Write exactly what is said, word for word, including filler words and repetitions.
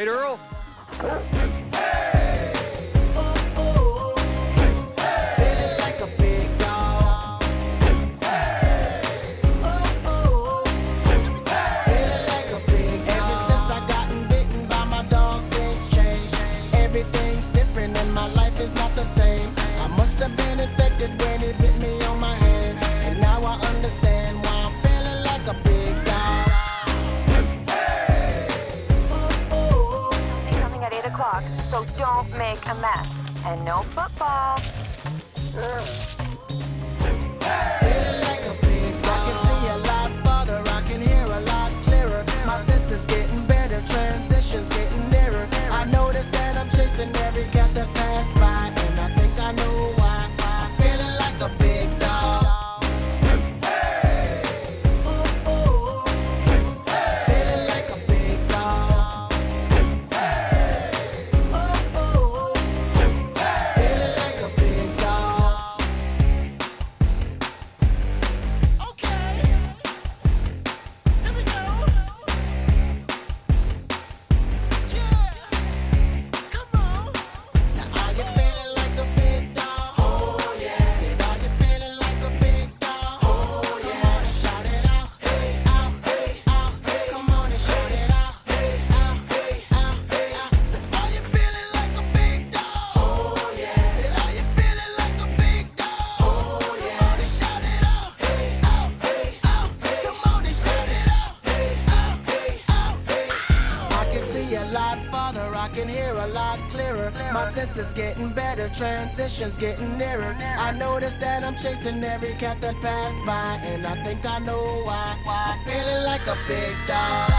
Right, Earl? Everything's different and my life is not the same. I must have been infected when it bit me on my hand, and now I understand why I'm feeling like a big dog. Ooh, ooh. Coming at eight o'clock, so don't make a mess. And no football. Feeling like a big dog. I can see a lot further, I can hear a lot clearer. My sense is getting better, transitions getting nearer. I notice that I'm chasing every cat that pass by, and I think I know why. I'm feeling like a big dog. Ooh, ooh. Feeling like a big dog. Ooh, ooh. Feeling like a big dog. Okay, here we go. I can hear a lot clearer. My senses getting better, transitions getting nearer. I notice that I'm chasing every cat that pass by, and I think I know why. I'm feeling like a big dog.